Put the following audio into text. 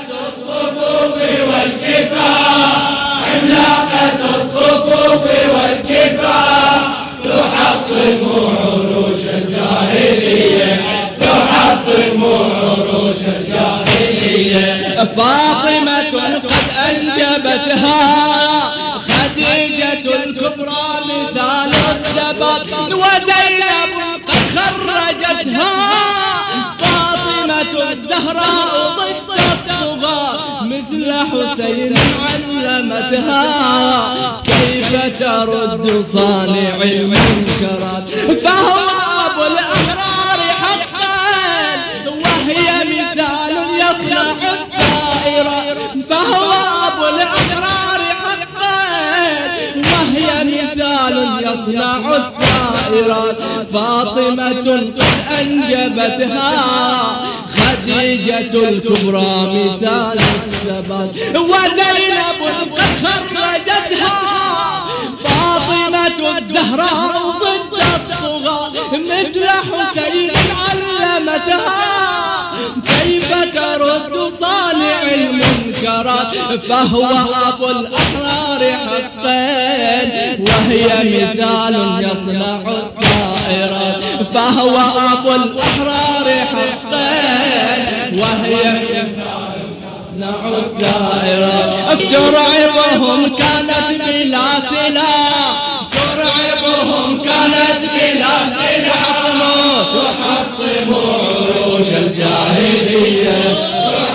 الصفوف والكفاح، عملاقة الصفوف والكفاح، تحطم عروش الجاهلية، تحطم عروش الجاهلية. فاطمة قد أنجبتها خديجة الكبرى مثال الثبات، وزينب قد خرجتها فاطمة الزهراء ضد الطغاة، مثل حسين علمتها كيف ترد صانع المنكرات. فهو أبو الأحرار حقا وهي مثال يصنع الدائرة، فهو أبو الأحرار حقا وهي مثال يصنع الدائرات. فاطمة قد أنجبتها خديجة الكبرى مثال الثبات، وزينب قد خرجتها فاطمة الزهراء ضد الطغاة، مثل حسين علمتها كيف ترد صانع المنكرات. فهو أبو الأحرار حقا وهي مثال يصنع الدائرات، فهو أبو الأحرار حقا وهي يصنع الدائرات. ترعبهم كانت بلا سلاح، ترعبهم كانت بلا سلاح، تحطم عروش الجاهلية.